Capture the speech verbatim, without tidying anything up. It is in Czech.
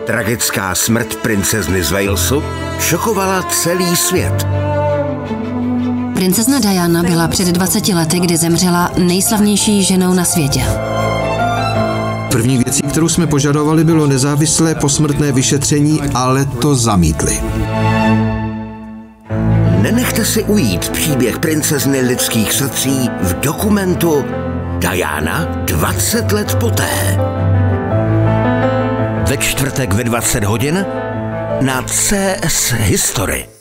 Tragická smrt princezny z Walesu šokovala celý svět. Princezna Diana byla před dvaceti lety, kdy zemřela, nejslavnější ženou na světě. První věcí, kterou jsme požadovali, bylo nezávislé posmrtné vyšetření, ale to zamítli. Nenechte si ujít příběh princezny lidských srdcí v dokumentu Diana dvacet let poté. Ve čtvrtek ve dvacet hodin na C S History.